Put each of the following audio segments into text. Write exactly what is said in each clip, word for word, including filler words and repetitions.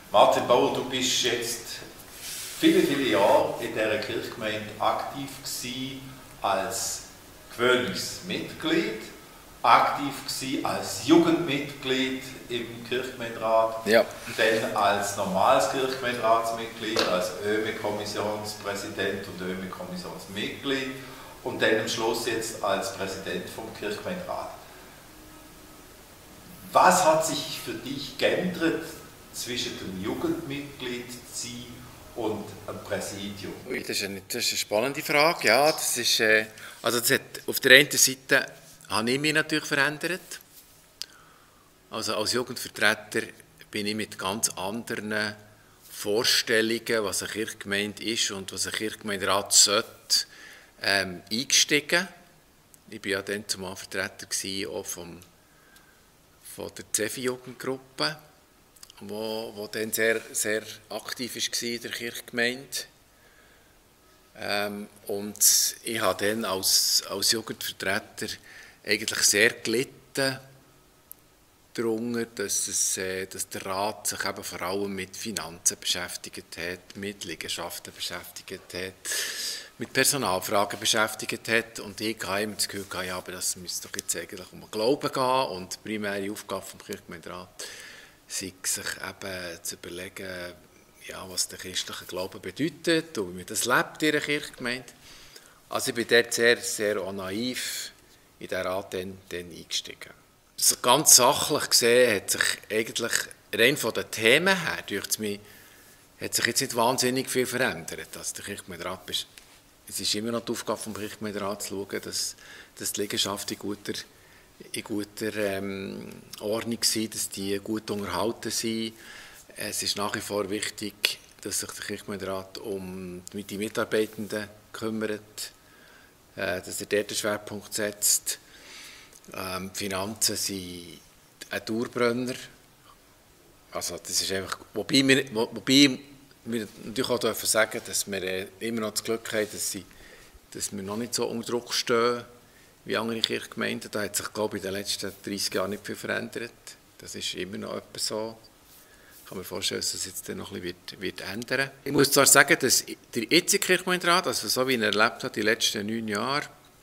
Martin Bauer, du bist jetzt viele, viele Jahre in dieser Kirchgemeinde aktiv gewesen als gewöhnliches Mitglied, aktiv gewesen als Jugendmitglied im Kirchgemeinderat, ja. dann als normales Kirchgemeinderatsmitglied, als Ö M E-Kommissionspräsident und Ö M E-Kommissionsmitglied und dann am Schluss jetzt als Präsident vom Kirchgemeinderat. Was hat sich für dich geändert zwischen dem Jugendmitglied sein und dem Präsidium? Ui, das, ist eine, das ist eine spannende Frage. Ja, das ist, äh, also das hat, auf der einen Seite habe ich mich natürlich verändert. Also als Jugendvertreter bin ich mit ganz anderen Vorstellungen, was eine Kirchgemeinde ist und was ein Kirchgemeinderat sollte, ähm, eingestiegen. Ich war ja dann zumal Vertreter gewesen, auch vom, von der C E F I-Jugendgruppe, wo, wo dann sehr, sehr aktiv war in der Kirchgemeinde. Ähm, und ich habe dann als, als Jugendvertreter eigentlich sehr gelitten darunter, dass, es, äh, dass der Rat sich eben vor allem mit Finanzen beschäftigt hat, mit Liegenschaften beschäftigt hat, mit Personalfragen beschäftigt hat. Und ich habe immer das Gefühl, ja, aber das müsste doch jetzt eigentlich um den Glauben gehen. Und die primäre Aufgabe des Kirchgemeinderats sei, sich eben zu überlegen, ja, was der christliche Glaube bedeutet und wie man das lebt in der Kirchgemeinde. Also ich bin dort sehr, sehr auch naiv in diesen Rat dann, dann eingestiegen. So ganz sachlich gesehen hat sich eigentlich rein von den Themen her, durch mich, hat sich jetzt nicht wahnsinnig viel verändert. Also der Kirchgemeinderat, es ist immer noch die Aufgabe des Kirchgemeinderats zu schauen, dass, dass die Liegenschaften in guter, in guter ähm, Ordnung sind, dass die gut unterhalten sind. Es ist nach wie vor wichtig, dass sich der Kirchgemeinderat um die Mitarbeitenden kümmert, äh, dass er dort den Schwerpunkt setzt. Ähm, Finanzen sind ein Dauerbrenner. Also das ist einfach, wobei wir, wobei wir natürlich auch dürfen sagen, dass wir äh, immer noch das Glück haben, dass, sie, dass wir noch nicht so unter Druck stehen wie andere Kirchgemeinden. Da hat sich, glaube ich, in den letzten dreißig Jahren nicht viel verändert. Das ist immer noch etwas so. Ich kann mir vorstellen, dass das jetzt dann noch ein bisschen wird, wird ändern. Ich muss zwar sagen, dass der jetzige Kirchgemeinderat, also so wie er erlebt hat, die letzten neun Jahre,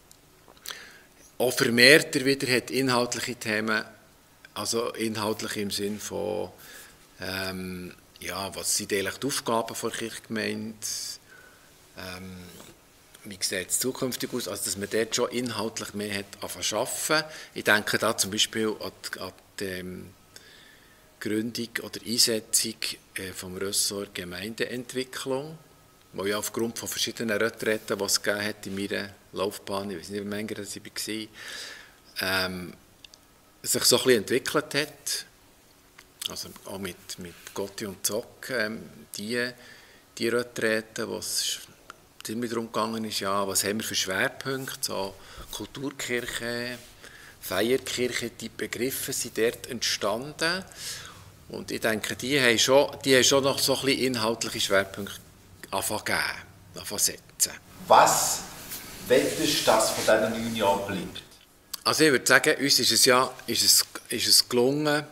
auch vermehrter wieder hat inhaltliche Themen, also inhaltlich im Sinn von, ähm, ja, was sind eigentlich die Aufgaben der Kirchgemeinde, ähm, wie sieht es zukünftig aus, also dass man dort schon inhaltlich mehr hat anfangen zu arbeiten. Ich denke da zum Beispiel an die, an die ähm, Gründung oder Einsetzung äh, vom Ressort Gemeindeentwicklung, wo ja aufgrund von verschiedenen Retreten, die es gegeben hat in meiner Laufbahn, ich weiß nicht, wie lange das ich war, ähm, sich so ein bisschen entwickelt hat. Also auch mit, mit Gotti und Zock, ähm, die, die Retreten, wo es ziemlich darum gegangen ist, ja, was haben wir für Schwerpunkte, so Kulturkirche, Feierkirche, die Begriffe sind dort entstanden. Und ich denke, die haben schon, die haben schon noch so ein bisschen inhaltliche Schwerpunkte anfangen geben, anfangen setzen. Was wettest du, dass von diesen neun Jahren bleibt? Also ich würde sagen, uns ist es ja ist es, ist es gelungen,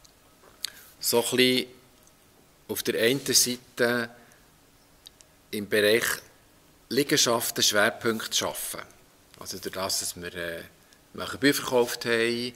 so ein bisschen auf der einen Seite im Bereich Liegenschaften Schwerpunkte zu schaffen. Also durch das, dass wir äh, Bücher verkauft haben,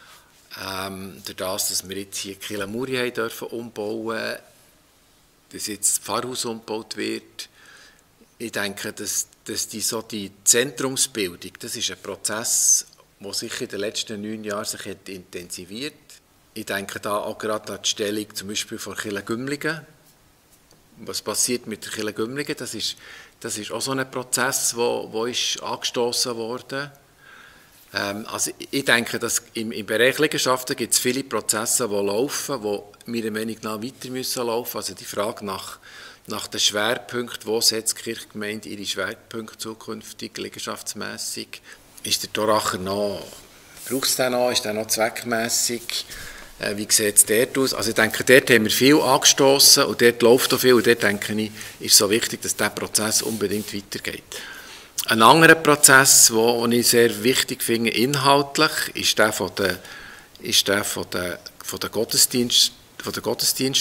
ähm, durch das, dass wir jetzt hier Kirche Muri haben dürfen umbauen, dass jetzt das Pfarrhaus umgebaut wird. Ich denke, dass, dass die, so die Zentrumsbildung, das ist ein Prozess, der sich in den letzten neun Jahren sich hat intensiviert. Ich denke da auch gerade an die Stellung zum Beispiel von Kirche Gümligen. Was passiert mit der Kirche Gümligen? Das ist, das ist auch so ein Prozess, der, der ist angestoßen wurde. Ähm, also ich denke, dass im, im Bereich Liegenschaften gibt es viele Prozesse, die laufen, die meiner Meinung nach weiter müssen laufen. Also die Frage nach, nach den Schwerpunkten, wo setzt die Kirchgemeinde ihre Schwerpunkte zukünftig, liegenschaftsmässig. Ist der Thoracher noch, braucht es den noch, ist der noch zweckmässig? Äh, wie sieht es dort aus? Also ich denke, dort haben wir viel angestoßen und dort läuft auch viel und dort denke ich, ist es so wichtig, dass dieser Prozess unbedingt weitergeht. Ein anderer Prozess, den ich sehr wichtig finde, inhaltlich, ist der von der, ist der von der, von der, Gottesdienst, von der Gottesdienste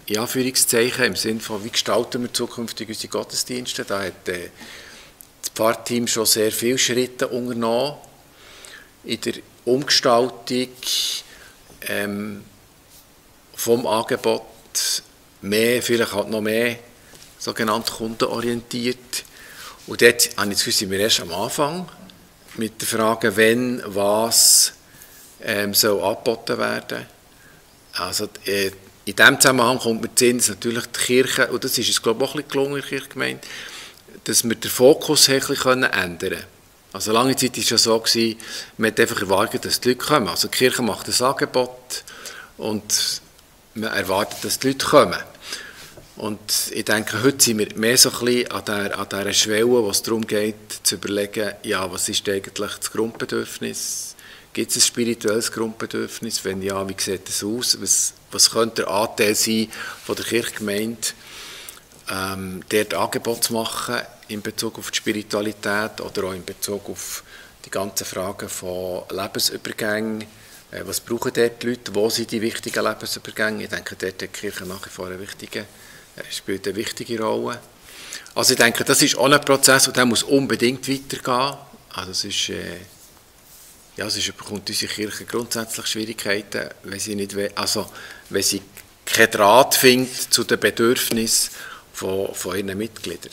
in Anführungszeichen, im Sinne von, wie gestalten wir zukünftig unsere Gottesdienste. Da hat äh, das Pfarrteam schon sehr viele Schritte unternommen in der Umgestaltung ähm, vom Angebot, mehr, vielleicht halt noch mehr sogenannt kundenorientiert. Und dort habe ich das Gefühl, sind wir erst am Anfang mit der Frage, wenn, was ähm, soll angeboten werden. Also äh, in diesem Zusammenhang kommt mir zu Sinn, dass natürlich die Kirche, und das ist uns glaube ich auch ein bisschen gelungen in der Kirchgemeinde, dass wir den Fokus ein bisschen ändern können. Also lange Zeit war es ja so, gewesen, man hat einfach erwartet, dass die Leute kommen. Also die Kirche macht ein Angebot und man erwartet, dass die Leute kommen. Und ich denke, heute sind wir mehr so ein bisschen an der, an dieser Schwelle, wo es darum geht, zu überlegen, ja, was ist eigentlich das Grundbedürfnis? Gibt es ein spirituelles Grundbedürfnis? Wenn ja, wie sieht das aus? Was, was könnte der Anteil sein von der Kirchgemeinde, ähm, dort Angebot zu machen in Bezug auf die Spiritualität oder auch in Bezug auf die ganzen Fragen von Lebensübergängen? Äh, was brauchen dort die Leute? Wo sind die wichtigen Lebensübergänge? Ich denke, dort hat die Kirche nach wie vor eine wichtige spielt eine wichtige Rolle. Also ich denke, das ist auch ein Prozess und der muss unbedingt weitergehen. Also es ist, äh, ja, es ist, bekommt unsere Kirche grundsätzlich Schwierigkeiten, wenn sie, nicht, also, wenn sie keinen Draht findet zu den Bedürfnissen von, von ihren Mitgliedern.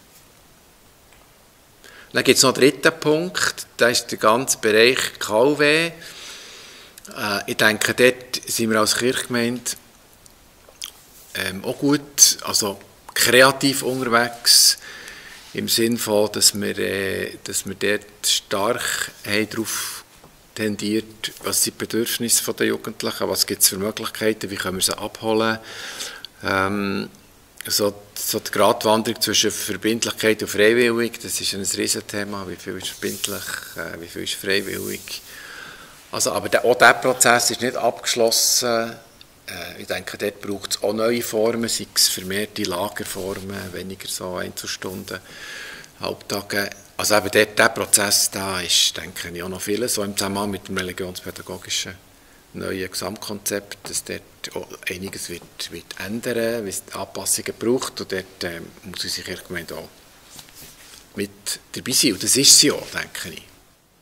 Dann gibt es noch einen dritten Punkt, das ist der ganze Bereich K W. Äh, ich denke, dort sind wir als Kirchgemeinde Ähm, auch gut, also kreativ unterwegs, im Sinne von, dass wir, äh, dass wir dort stark darauf tendiert, was sind die Bedürfnisse der Jugendlichen, was gibt es für Möglichkeiten, wie können wir sie abholen. Ähm, so, so die Gratwanderung zwischen Verbindlichkeit und freiwillig, das ist ein Riesenthema, wie viel ist verbindlich, äh, wie viel ist freiwillig. Also, aber der, auch dieser Prozess ist nicht abgeschlossen. Ich denke, dort braucht es auch neue Formen, sei es vermehrte Lagerformen, weniger so Einzelstunden, Halbtage. Also eben dort, der Prozess, da ist, denke ich, auch noch vieles, so im Zusammenhang mit dem religionspädagogischen neuen Gesamtkonzept, dass dort auch einiges wird, wird ändern, wie es Anpassungen braucht, und dort äh, muss unsere Kirchgemeinde auch mit dabei sein, und das ist sie auch, denke ich.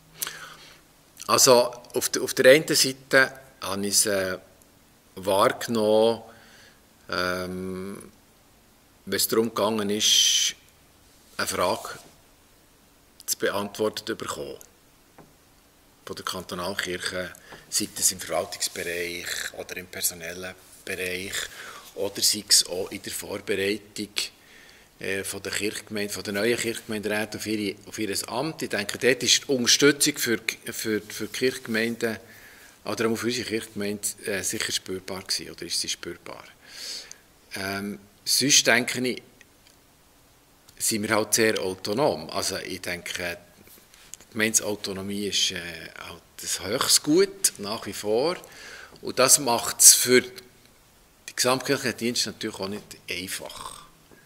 Also auf der, auf der einen Seite habe ich es äh, wahrgenommen, ähm, wenn es darum gegangen ist, eine Frage zu beantworten zu bekommen. Von der Kantonalkirche, sei es im Verwaltungsbereich oder im personellen Bereich, oder sei es auch in der Vorbereitung äh, von der Kirchgemeinde, von der neuen Kirchgemeinderäte auf, ihre, auf ihr Amt. Ich denke, dort ist die Unterstützung für, für, für die Kirchgemeinden oder auch für unsere Kirchgemeinde äh, sicher spürbar gewesen, oder ist sie spürbar. Ähm, sonst denke ich, sind wir halt sehr autonom. Also ich denke, die Gemeindeautonomie ist äh, halt ein höchstes Gut, nach wie vor. Und das macht es für die gesamtkirchlichen Dienste natürlich auch nicht einfach.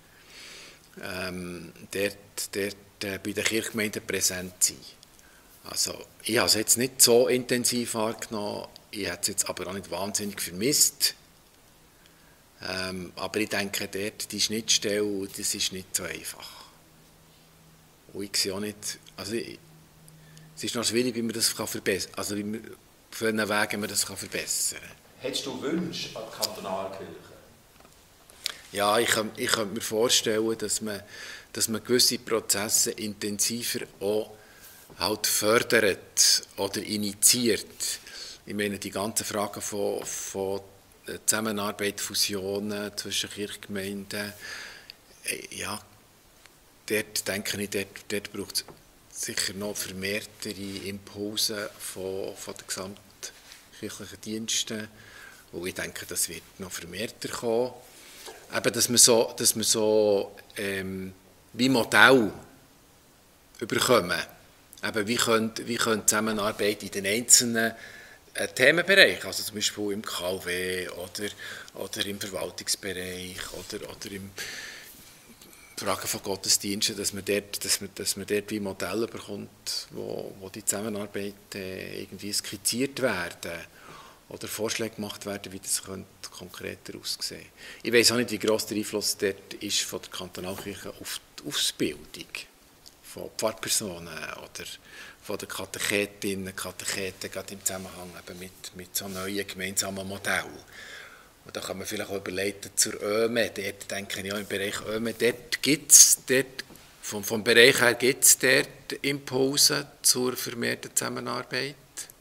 Ähm, dort dort äh, bei den Kirchgemeinden präsent sein. Also, ich habe es jetzt nicht so intensiv wahrgenommen, ich habe es jetzt aber auch nicht wahnsinnig vermisst. Ähm, aber ich denke, dort die Schnittstelle, das ist nicht so einfach. Und ich sehe auch nicht, also ich, es ist noch schwierig, wie man das verbessern kann, also wie man, auf welchen Wegen man das verbessern kann. Hättest du Wünsche an die Kantonalkirche? Ja, ich, ich könnte mir vorstellen, dass man, dass man gewisse Prozesse intensiver auch halt fördert oder initiiert. Ich meine, die ganzen Fragen von, von Zusammenarbeit, Fusionen zwischen Kirchgemeinden, ja, dort denke ich, dort, dort braucht es sicher noch vermehrtere Impulse von, von den gesamtkirchlichen Diensten. Und ich denke, das wird noch vermehrter kommen. Eben, dass wir so, dass wir so ähm, wie Modell überkommen. Eben, wie könnte wie könnte Zusammenarbeit in den einzelnen äh, Themenbereichen, also zum Beispiel im K W oder, oder im Verwaltungsbereich oder, oder im Fragen von Gottesdiensten, dass man dort, dass man, dass man dort wie Modelle bekommt, wo, wo die Zusammenarbeit äh, irgendwie skizziert werden. oder Vorschläge gemacht werden, wie das könnte konkreter aussehen könnte. Ich weiss auch nicht, wie gross der Einfluss dort ist von der Kantonalkirche auf die Ausbildung von Pfarrpersonen oder von den Katechetinnen, Katecheten, gerade im Zusammenhang eben mit, mit so neuen gemeinsamen Modellen. Und da kann man vielleicht auch überleiten zur ÖME. Dort denke ich, ja, im Bereich ÖME, dort gibt es, dort, vom, vom Bereich her gibt es dort Impulse zur vermehrten Zusammenarbeit.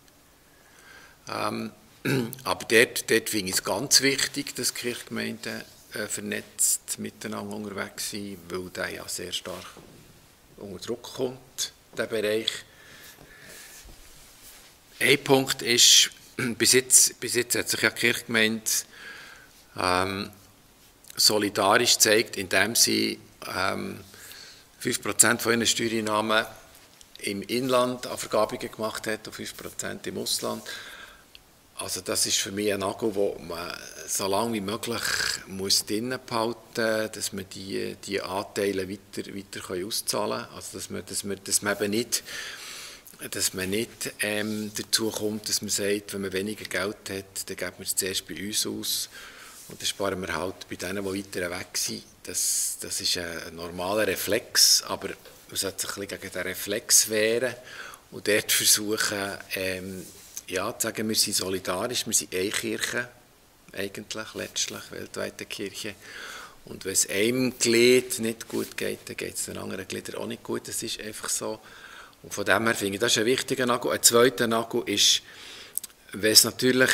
Ähm, aber dort, dort finde ich es ganz wichtig, dass Kirchgemeinden äh, vernetzt miteinander unterwegs sind, weil der ja sehr stark unter Druck kommt, der Bereich. Ein Punkt ist, bis jetzt, bis jetzt hat sich ja die Kirchgemeinde ähm, solidarisch gezeigt, indem sie ähm, fünf Prozent von ihren Steuereinnahmen im Inland an Vergabungen gemacht hat und fünf Prozent im Ausland. Also das ist für mich ein Nagel, den man so lange wie möglich muss drinnen behalten muss, dass man die, die Anteile weiter, weiter auszahlen kann. Also dass man, dass man, dass man eben nicht, dass man nicht ähm, dazu kommt, dass man sagt, wenn man weniger Geld hat, dann geben wir es zuerst bei uns aus und dann sparen wir halt bei denen, die weiter weg sind. Das, das ist ein normaler Reflex, aber man sollte sich ein bisschen gegen den Reflex wehren und dort versuchen, ähm, ja, zu sagen, wir sind solidarisch, wir sind eine Kirche, eigentlich, letztlich, weltweite Kirche. Und wenn es einem Glied nicht gut geht, dann geht es den anderen Gliedern auch nicht gut. Das ist einfach so. Und von dem her finde ich, das ist ein wichtiger Nagel. Ein zweiter Nagel ist, wenn es natürlich,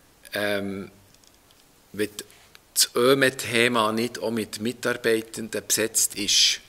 ähm, wenn das ÖME-Thema nicht auch mit Mitarbeitenden besetzt ist,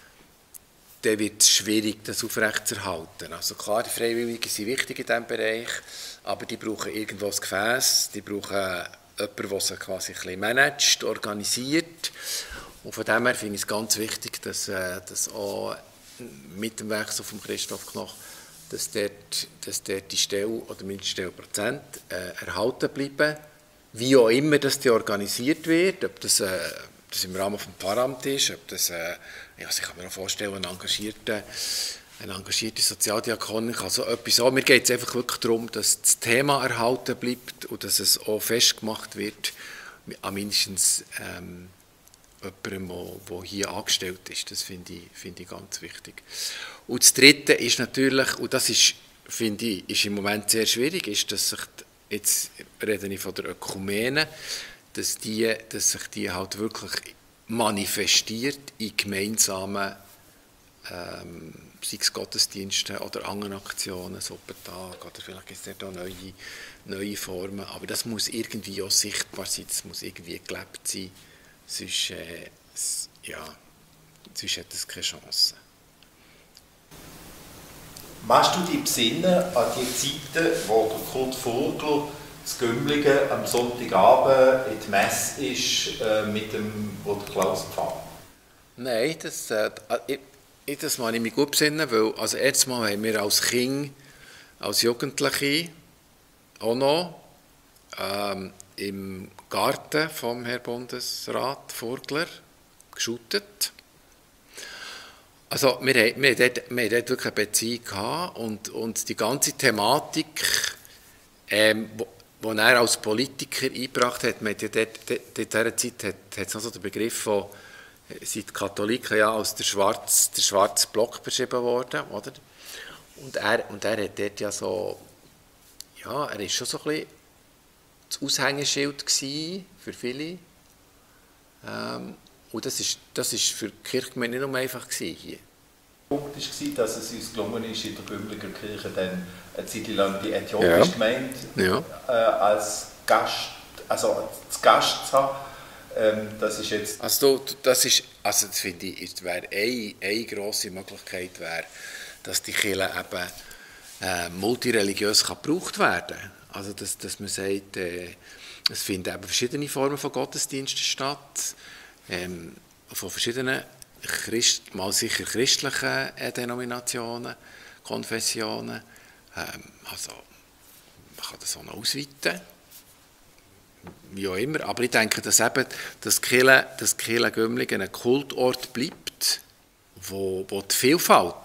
dann wird es schwierig, das aufrechtzuerhalten. Also klar, die Freiwilligen sind wichtig in diesem Bereich, aber die brauchen irgendwo ein Gefäß, die brauchen jemanden, der sie quasi ein bisschen managt, organisiert. Und von dem her finde ich es ganz wichtig, dass, äh, dass auch mit dem Wechsel von Christoph Knoch, dass dort, dass dort die Stelle oder mindestens Prozent äh, erhalten bleiben, wie auch immer das die organisiert wird, ob das, äh, das im Rahmen des Pfarramts ist, ob das, äh, ja, also ich kann mir auch vorstellen, ein engagierter, eine engagierte Sozialdiakonin kann so etwas auch. Mir geht es einfach wirklich darum, dass das Thema erhalten bleibt und dass es auch festgemacht wird, an mindestens ähm, jemandem, der hier angestellt ist. Das finde ich, finde ich ganz wichtig. Und das Dritte ist natürlich, und das ist, finde ich, ist im Moment sehr schwierig, ist, dass sich, jetzt rede ich von der Ökumene, dass, die, dass sich die halt wirklich manifestiert in gemeinsamen ähm, sei es Gottesdiensten oder anderen Aktionen, Suppentag, oder vielleicht gibt es da neue, neue Formen, aber das muss irgendwie auch sichtbar sein, das muss irgendwie gelebt sein, sonst, äh, ja, sonst hat es keine Chance. Machst du dich besinnen an die Zeiten, wo der Kurt Vogler das Gümligen am Sonntagabend in die Messe ist, äh, mit dem, wo der Klaus Pfarrer? Nein, das, äh, ich, das kann ich mich gut besinnen, weil also erstes Mal haben wir als Kind, als Jugendliche auch noch ähm, im Garten vom Herrn Bundesrat Vogler geschootet. Also wir, wir, wir, dort, wir hatten dort wirklich eine Beziehung gehabt und, und die ganze Thematik, ähm, wo, wo er als Politiker eingebracht hat, man hat ja dort, dort, in dieser Zeit hat, hat es noch so den Begriff von, sind die Katholiken ja als der schwarze, der schwarze Block beschrieben worden, oder? Und er, und er hat dort ja so, ja, er war schon so ein bisschen das Aushängeschild gewesen für viele. Ähm, und das ist, das ist für die Kirchgemeinde nicht nur einfach gewesen hier. Der Punkt war, dass es uns gelungen ist, in der Gümliger Kirche dann eine Zeit lang die äthiopische ja. Gemeinde ja. äh, als Gast, also als Gast zu haben. Ähm, das ist jetzt... Also das ist, also das finde ich, wäre eine, eine grosse Möglichkeit, wäre, dass die Kirche eben äh, multireligiös kann gebraucht werden kann. Also dass, dass man sagt, äh, es finden eben verschiedene Formen von Gottesdiensten statt, ähm, von verschiedenen, Christ, mal sicher christlichen äh, Denominationen, Konfessionen. Ähm, also man kann das auch noch ausweiten, wie auch immer. Aber ich denke, dass eben das Kirche, das Kirche Gümligen ein Kultort bleibt, wo, wo die Vielfalt,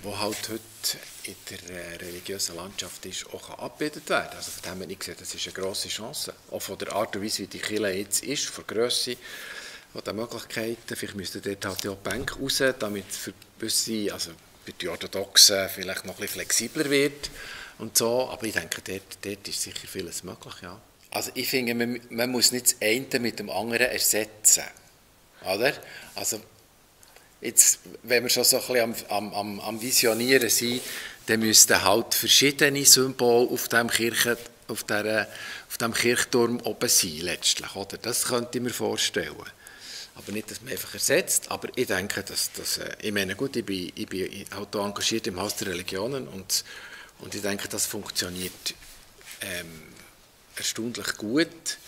wo halt heute in der äh, religiösen Landschaft ist, auch kann abgebildet werden. Also von dem habe ich gesehen, das ist eine grosse Chance. Auch von der Art und Weise, wie die Kirche jetzt ist, von der Grösse, von den Möglichkeiten. Vielleicht müssten dort halt auch die Bänke raus, damit für gewisse, also für die Orthodoxen vielleicht noch ein bisschen flexibler wird und so. Aber ich denke, dort, dort ist sicher vieles möglich, ja. Also ich finde, man, man muss nicht das eine mit dem anderen ersetzen, oder? Also jetzt, wenn wir schon so ein bisschen am, am, am Visionieren sind, dann müssten halt verschiedene Symbole auf dem, Kirche, auf der, auf dem Kirchturm oben sein, letztlich, oder? Das könnte ich mir vorstellen. Aber nicht, dass man einfach ersetzt, aber ich denke, dass, dass ich meine, gut, ich bin, ich bin halt auch engagiert im Haus der Religionen und, und ich denke, das funktioniert ähm, erstaunlich gut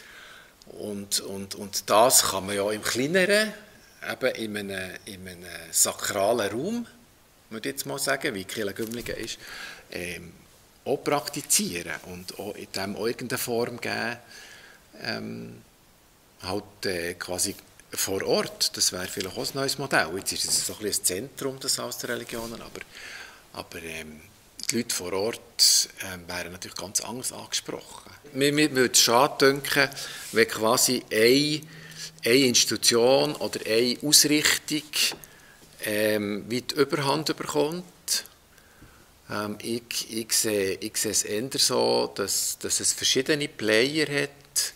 und, und, und das kann man ja im Kleineren, eben in einem, in einem sakralen Raum, würde ich jetzt mal sagen, wie Kirche Gümligen ist, ähm, auch praktizieren und auch in dem auch irgendeine Form geben, ähm, halt äh, quasi vor Ort. Das wäre vielleicht auch ein neues Modell. Jetzt ist es so ein bisschen ein Zentrum, das Haus der Religionen, aber, aber ähm, die Leute vor Ort ähm, wären natürlich ganz anders angesprochen. Mir, mir würde es schade denken, wenn quasi eine, eine Institution oder eine Ausrichtung ähm, wie die Überhand bekommt. Ähm, ich, ich, sehe, ich sehe es eher so, dass, dass es verschiedene Player hat,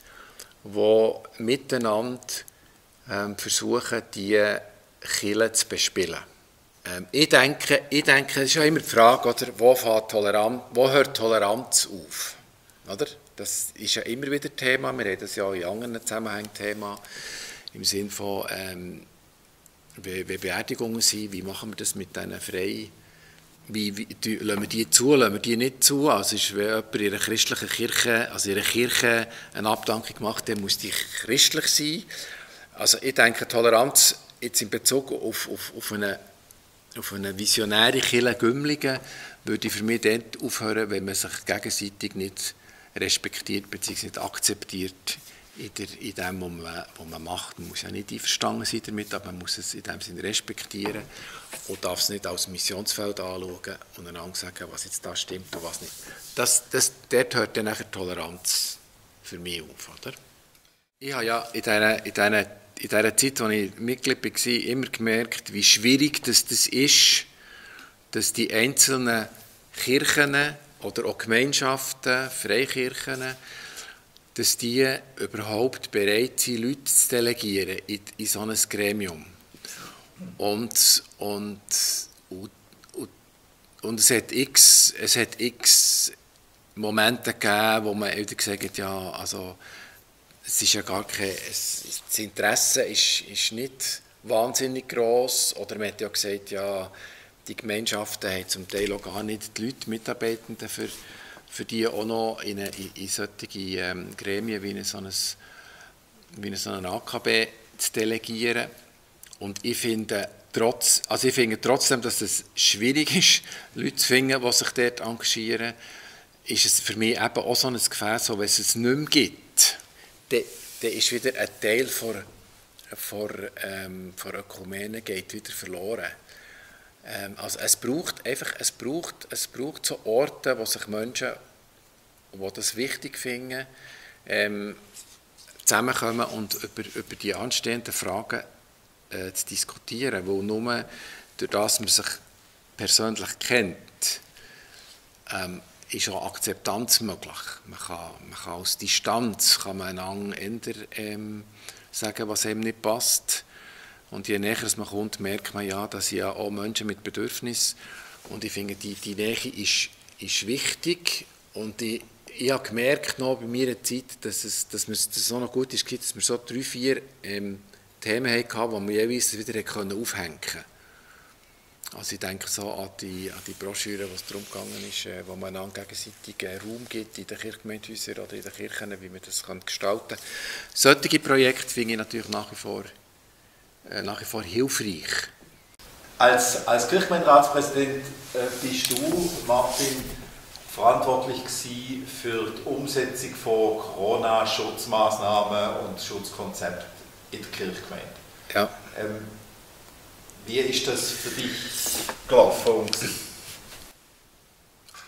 die miteinander ähm, versuchen, diese Kirche zu bespielen. Ähm, ich, denke, ich denke, es ist ja immer die Frage, oder, wo, fängt Toleranz, wo hört Toleranz auf? Oder? Das ist ja immer wieder Thema, wir haben das ja in anderen Zusammenhängen Thema, im Sinne von, ähm, wie, wie Beerdigungen sind, wie machen wir das mit diesen frei, wie, wie die, lassen wir die zu, lassen wir die nicht zu, also ist, wenn jemand in einer christlichen Kirche, also in einer Kirche eine Abdankung macht, dann muss die christlich sein. Also ich denke, Toleranz jetzt in Bezug auf, auf, auf eine auf eine visionäre Kirche Gümligen würde für mich dort aufhören, wenn man sich gegenseitig nicht respektiert bzw. nicht akzeptiert in, der, in dem, was man, was man macht. Man muss ja nicht einverstanden sein damit, aber man muss es in dem Sinne respektieren und darf es nicht als Missionsfeld anschauen und einander sagen, was jetzt da stimmt und was nicht. Das, das, dort hört dann nachher Toleranz für mich auf. Oder? Ich habe ja in dieser, in dieser in dieser Zeit, als ich Mitglied war, immer gemerkt, wie schwierig das, das ist, dass die einzelnen Kirchen oder auch Gemeinschaften, Freikirchen, dass die überhaupt bereit sind, Leute zu delegieren in, in so ein Gremium. Und, und, und, und es hat x, es hat x Momente gegeben, wo man wieder gesagt hat, ja, also es ist ja gar kein, es, das Interesse ist, ist nicht wahnsinnig gross. Oder man hat ja gesagt, ja, die Gemeinschaften haben zum Teil auch gar nicht die Leute, Mitarbeitenden, für, für die auch noch in, eine, in, in solche ähm, Gremien wie, eine, so ein, wie eine, so ein A K B zu delegieren. Und ich finde, trotz, also ich finde trotzdem, dass es schwierig ist, Leute zu finden, die sich dort engagieren, ist es für mich eben auch so ein Gefäß, so, wenn es es nicht mehr gibt. Dann, dann ist wieder ein Teil von, von, ähm, von Ökumene geht wieder verloren. Ähm, also es braucht einfach, es braucht, es braucht so Orte, wo sich Menschen, die das wichtig finden, ähm, zusammenkommen und über, über die anstehenden Fragen äh, zu diskutieren. Weil nur durch das man sich persönlich kennt, ähm, ist auch Akzeptanz möglich. Man kann, man kann aus Distanz kann man einander ändern, ähm, sagen, was einem nicht passt. Und je näher man kommt, merkt man ja, dass ja auch Menschen mit Bedürfnissen. Und ich finde, die, die Nähe ist, ist wichtig. Und ich, ich habe gemerkt noch bei meiner Zeit, dass es, dass es dass es auch noch gut ist, dass wir so drei, vier ähm, Themen hatten, die wir jeweils wieder aufhängen konnten. Also ich denke so an die, an die Broschüre, wo es darum gegangen ist, äh, wo man einander gegenseitig äh, Raum gibt in den Kirchgemeindehäusern oder in den Kirchen, wie man das kann gestalten kann. Solche Projekte finde ich natürlich nach wie vor, äh, nach wie vor hilfreich. Als, als Kirchgemeinderatspräsident äh, bist du, Martin, verantwortlich gewesen für die Umsetzung von Corona-Schutzmaßnahmen und Schutzkonzepten in der Kirchgemeinde. Ja. Ähm, Wie ist das für dich gelaufen?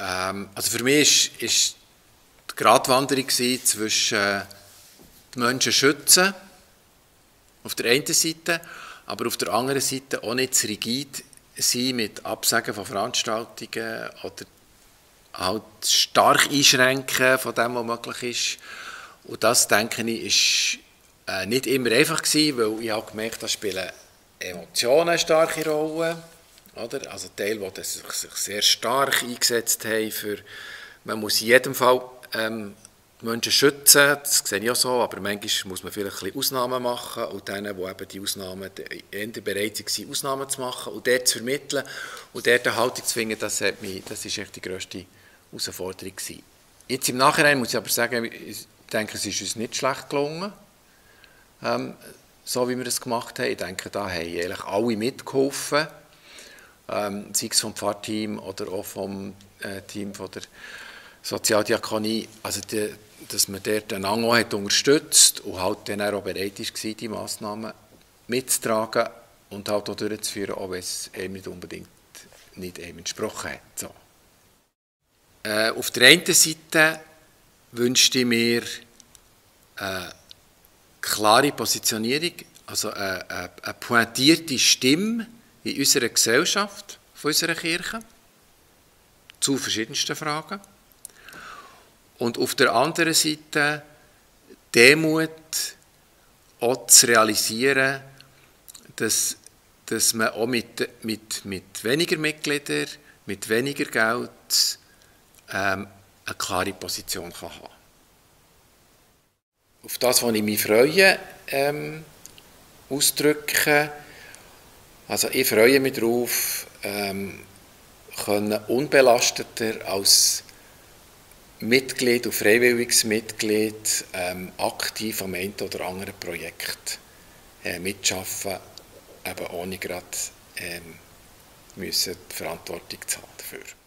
Ähm, also für mich ist, ist die Gratwanderung zwischen äh, die Menschen schützen, auf der einen Seite, aber auf der anderen Seite auch nicht zu rigid sein mit Absagen von Veranstaltungen oder halt stark einschränken von dem, was möglich ist. Und das, denke ich, ist äh, nicht immer einfach gewesen, weil ich habe gemerkt, da spielen Emotionen eine starke Rolle. Oder? Also Teile, die sich sehr stark eingesetzt haben für, man muss in jedem Fall ähm, die Menschen schützen, das sehe ich auch so, aber manchmal muss man vielleicht ein bisschen Ausnahmen machen und denen, die eben die Ausnahmen eher bereit waren, Ausnahmen zu machen und dort zu vermitteln und dort eine Haltung zu finden, das, hat mich, das ist echt die grösste Herausforderung gewesen. Jetzt im Nachhinein muss ich aber sagen, ich denke, es ist uns nicht schlecht gelungen, ähm, so wie wir das gemacht haben. Ich denke, da haben eigentlich alle mitgeholfen, ähm, sei es vom Pfarrteam oder auch vom äh, Team von der Sozialdiakonie, also die, dass man dort einander auch hat unterstützt und halt dann auch bereit war, die Massnahmen mitzutragen und halt auch durchzuführen, auch wenn es einem nicht unbedingt nicht einem entsprochen hat. So. Äh, auf der einen Seite wünschte ich mir eine klare Positionierung, also eine, eine, eine pointierte Stimme in unserer Gesellschaft, von unserer Kirche, zu verschiedensten Fragen. Und auf der anderen Seite Demut auch zu realisieren, dass, dass man auch mit, mit, mit weniger Mitgliedern, mit weniger Geld ähm, eine klare Position kann haben. Auf das, was ich mich freue, ähm, ausdrücken. Also ich freue mich darauf, ähm, können unbelasteter als Mitglied und freiwilliges Mitglied ähm, aktiv am einen oder anderen Projekt äh, mitschaffen, eben ohne gerade ähm, müssen die Verantwortung zu haben dafür.